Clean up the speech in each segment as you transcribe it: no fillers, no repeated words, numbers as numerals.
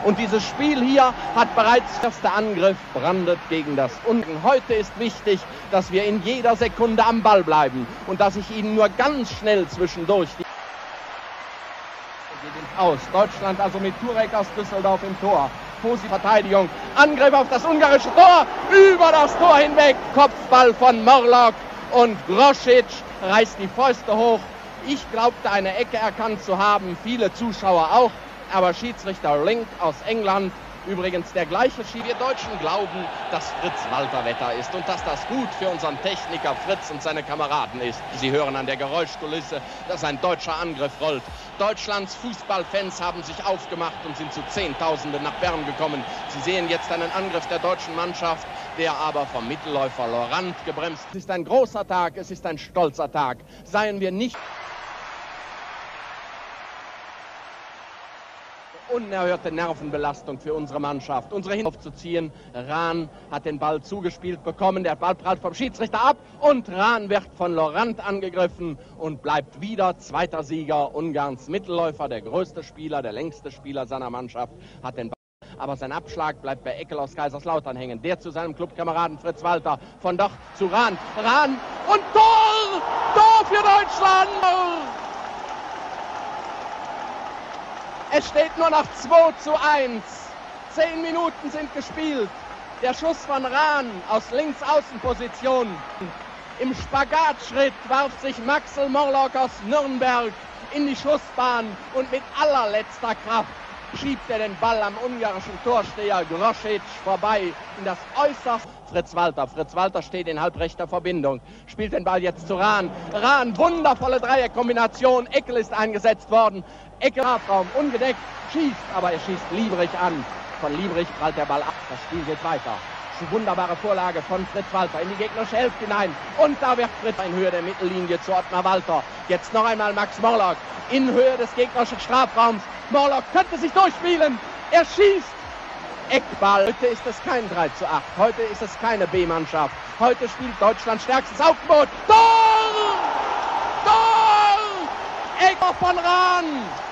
Und dieses Spiel hier hat bereits der erste Angriff brandet gegen das Unten. Heute ist wichtig, dass wir in jeder Sekunde am Ball bleiben und dass ich Ihnen nur ganz schnell zwischendurch geht ins Aus. Deutschland also mit Turek aus Düsseldorf im Tor. Posi Verteidigung. Angriff auf das ungarische Tor. Über das Tor hinweg. Kopfball von Morlock und Grosic reißt die Fäuste hoch. Ich glaubte, eine Ecke erkannt zu haben. Viele Zuschauer auch. Aber Schiedsrichter Link aus England, übrigens der gleiche Schiedsrichter. Wir Deutschen glauben, dass Fritz Walter Wetter ist und dass das gut für unseren Techniker Fritz und seine Kameraden ist. Sie hören an der Geräuschkulisse, dass ein deutscher Angriff rollt. Deutschlands Fußballfans haben sich aufgemacht und sind zu Zehntausenden nach Bern gekommen. Sie sehen jetzt einen Angriff der deutschen Mannschaft, der aber vom Mittelläufer Laurent gebremst. Es ist ein großer Tag, es ist ein stolzer Tag. Seien wir nicht unerhörte Nervenbelastung für unsere Mannschaft. Unsere Hin aufzuziehen. Rahn hat den Ball zugespielt bekommen. Der Ball prallt vom Schiedsrichter ab und Rahn wird von Laurent angegriffen und bleibt wieder zweiter Sieger. Ungarns Mittelläufer, der größte Spieler, der längste Spieler seiner Mannschaft, hat den Ball. Aber sein Abschlag bleibt bei Eckel aus Kaiserslautern hängen. Der zu seinem Clubkameraden Fritz Walter. Von dort zu Rahn. Rahn und Tor! Tor für Deutschland! Es steht nur noch 2:1. 10 Minuten sind gespielt. Der Schuss von Rahn aus Linksaußenposition. Im Spagatschritt warf sich Maxel Morlock aus Nürnberg in die Schussbahn und mit allerletzter Kraft schiebt er den Ball am ungarischen Torsteher Grosic vorbei in das Äußerste. Fritz Walter steht in halbrechter Verbindung, spielt den Ball jetzt zu Rahn. Rahn, wundervolle Dreierkombination, Eckel ist eingesetzt worden. Eckel, Strafraum, ungedeckt, schießt, aber er schießt Liebrich an. Von Liebrich prallt der Ball ab, das Spiel geht weiter. Wunderbare Vorlage von Fritz Walter in die gegnerische Hälfte hinein. Und da wird Fritz in Höhe der Mittellinie zu Ottmar Walter. Jetzt noch einmal Max Morlock in Höhe des gegnerischen Strafraums. Morlock könnte sich durchspielen. Er schießt. Eckball. Heute ist es kein 3:8. Heute ist es keine B-Mannschaft. Heute spielt Deutschland stärkstes Aufgebot. Tor! Tor! Ecker von Rahn.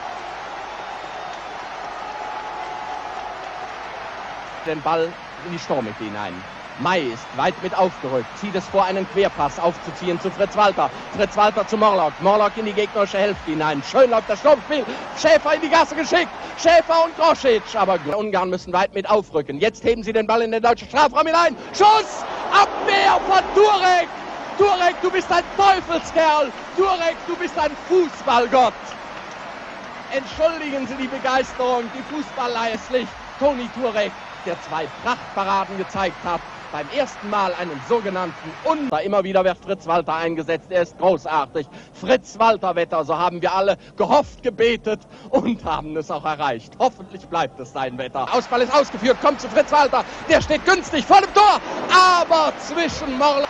Den Ball in die Sturmmitte hinein. May ist weit mit aufgerückt, zieht es vor, einen Querpass aufzuziehen zu Fritz Walter. Fritz Walter zu Morlock. Morlock in die gegnerische Hälfte hinein. Schön läuft das Sturmspiel. Schäfer in die Gasse geschickt. Schäfer und Grosic. Aber die Ungarn müssen weit mit aufrücken. Jetzt heben sie den Ball in den deutschen Strafraum hinein. Schuss! Abwehr von Turek! Turek, du bist ein Teufelskerl! Turek, du bist ein Fußballgott! Entschuldigen Sie die Begeisterung, die Fußballleihe ist Licht. Toni Turek, der 2 Prachtparaden gezeigt hat, beim ersten Mal einen sogenannten Immer wieder wird Fritz Walter eingesetzt, er ist großartig. Fritz Walter Wetter, so haben wir alle gehofft, gebetet und haben es auch erreicht. Hoffentlich bleibt es sein Wetter. Ausball ist ausgeführt, kommt zu Fritz Walter, der steht günstig vor dem Tor, aber zwischen Morlock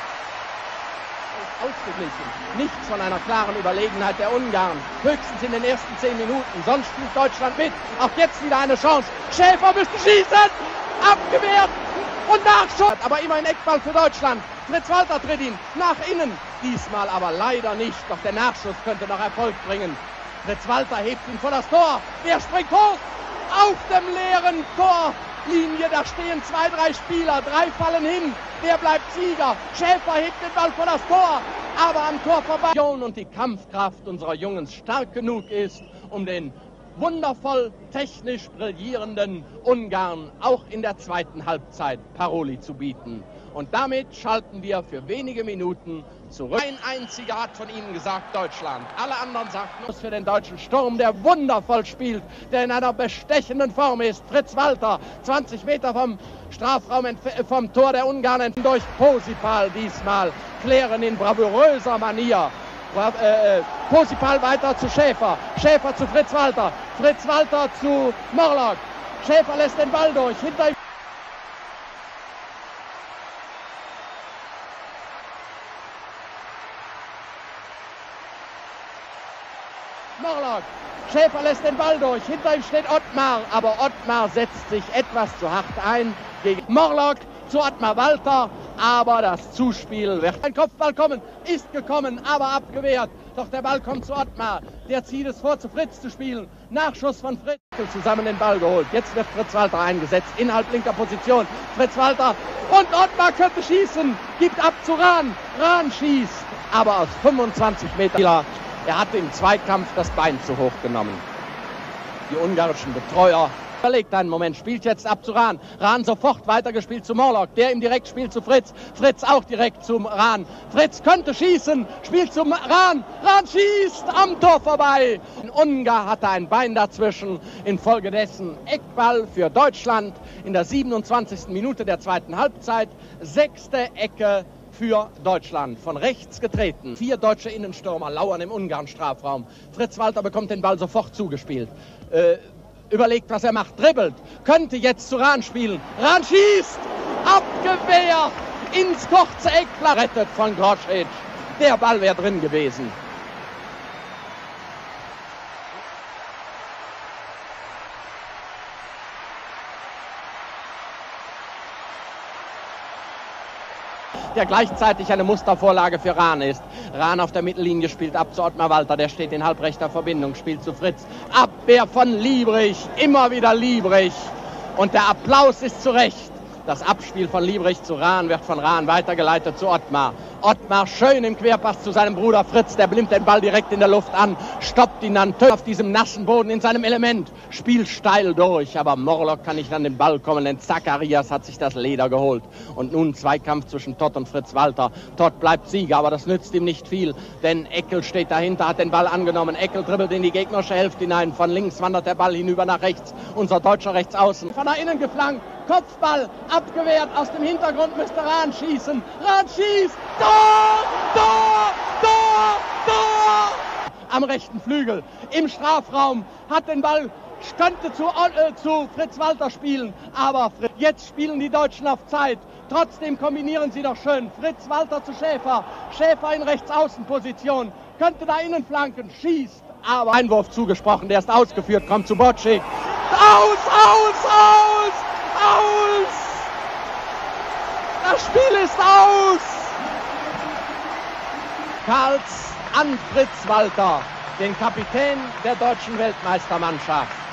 ausgeglichen. Nichts von einer klaren Überlegenheit der Ungarn. Höchstens in den ersten 10 Minuten. Sonst spielt Deutschland mit. Auch jetzt wieder eine Chance. Schäfer müsste schießen. Abgewehrt. Und Nachschuss. Aber immer ein Eckball für Deutschland. Fritz Walter tritt ihn nach innen. Diesmal aber leider nicht. Doch der Nachschuss könnte noch Erfolg bringen. Fritz Walter hebt ihn vor das Tor. Er springt hoch. Auf dem leeren Torlinie. Da stehen 2, 3 Spieler. 3 fallen hin. Wer bleibt Sieger? Schäfer hebt den Ball vor das Tor. Aber am Tor vorbei. Und die Kampfkraft unserer Jungs stark genug ist, um den wundervoll technisch brillierenden Ungarn auch in der zweiten Halbzeit Paroli zu bieten. Und damit schalten wir für wenige Minuten zurück. Ein einziger hat von Ihnen gesagt, Deutschland. Alle anderen sagten es für den deutschen Sturm, der wundervoll spielt, der in einer bestechenden Form ist. Fritz Walter, 20 Meter vom Strafraum, vom Tor der Ungarn durch Posipal diesmal, klären in bravouröser Manier. Posipal weiter zu Schäfer. Schäfer zu Fritz Walter. Fritz Walter zu Morlock. Schäfer lässt den Ball durch. Hinter ihm Morlock. Schäfer lässt den Ball durch. Hinter ihm steht Ottmar. Aber Ottmar setzt sich etwas zu hart ein gegen Morlock zu Ottmar Walter. Aber das Zuspiel wird. Ein Kopfball kommen, ist gekommen, aber abgewehrt. Doch der Ball kommt zu Ottmar. Der zieht es vor, zu Fritz zu spielen. Nachschuss von Fritz. Zusammen den Ball geholt. Jetzt wird Fritz Walter eingesetzt, innerhalb linker Position. Fritz Walter und Ottmar könnte schießen, gibt ab zu Rahn. Rahn schießt, aber aus 25 Metern. Er hatte im Zweikampf das Bein zu hoch genommen. Die ungarischen Betreuer überlegt einen Moment, spielt jetzt ab zu Rahn. Rahn sofort weitergespielt zu Morlock, der ihm direkt spielt zu Fritz. Fritz auch direkt zum Rahn. Fritz könnte schießen, spielt zum Rahn. Rahn schießt am Tor vorbei. Ein Ungar hatte ein Bein dazwischen. Infolgedessen Eckball für Deutschland in der 27. Minute der zweiten Halbzeit. 6. Ecke für Deutschland. Von rechts getreten. 4 deutsche Innenstürmer lauern im Ungarn-Strafraum. Fritz Walter bekommt den Ball sofort zugespielt. Überlegt, was er macht, dribbelt, könnte jetzt zu Rahn spielen. Rahn schießt, abgewehrt, ins kurze Eck, rettet von Grosic. Der Ball wäre drin gewesen. Der gleichzeitig eine Mustervorlage für Rahn ist. Rahn auf der Mittellinie spielt ab zu Ottmar Walter, der steht in halbrechter Verbindung, spielt zu Fritz. Abwehr von Liebrich, immer wieder Liebrich. Und der Applaus ist zu Recht. Das Abspiel von Liebrich zu Rahn wird von Rahn weitergeleitet zu Ottmar. Ottmar schön im Querpass zu seinem Bruder Fritz, der blimmt den Ball direkt in der Luft an, stoppt ihn dann auf diesem nassen Boden in seinem Element, spielt steil durch, aber Morlock kann nicht an den Ball kommen, denn Zacharias hat sich das Leder geholt. Und nun Zweikampf zwischen Todt und Fritz Walter. Todt bleibt Sieger, aber das nützt ihm nicht viel, denn Eckel steht dahinter, hat den Ball angenommen. Eckel dribbelt in die gegnerische Hälfte hinein, von links wandert der Ball hinüber nach rechts, unser Deutscher rechts außen. Von nach innen geflankt, Kopfball, abgewehrt, aus dem Hintergrund müsste Rahn schießen. Rahn schießt, Tor, Tor, Tor, Tor! Am rechten Flügel, im Strafraum, hat den Ball, könnte zu Fritz Walter spielen, aber jetzt spielen die Deutschen auf Zeit. Trotzdem kombinieren sie doch schön. Fritz Walter zu Schäfer, Schäfer in Rechtsaußenposition, könnte da innen flanken, schießt, aber Einwurf zugesprochen, der ist ausgeführt, kommt zu Bocik. Aus! Das Spiel ist aus! Karls an Fritz Walter, den Kapitän der deutschen Weltmeistermannschaft.